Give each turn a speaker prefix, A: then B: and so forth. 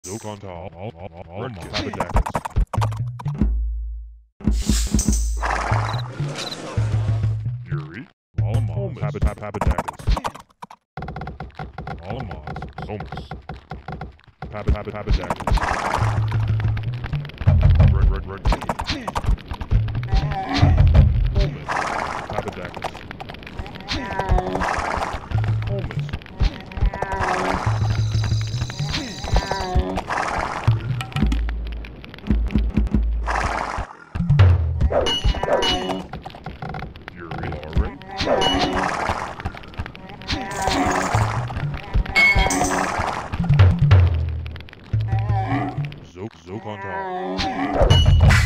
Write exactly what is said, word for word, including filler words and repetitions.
A: Zook on top. All, all, all, all HuuBacGaming. Yuri. All Manh. Habitat HuuBacGaming. All Manh. Somas. Habitat HuuBacGaming. Red, red, red. Holmes. HuuBacGaming. Holmes. Yuri already. Zook, Zook on top.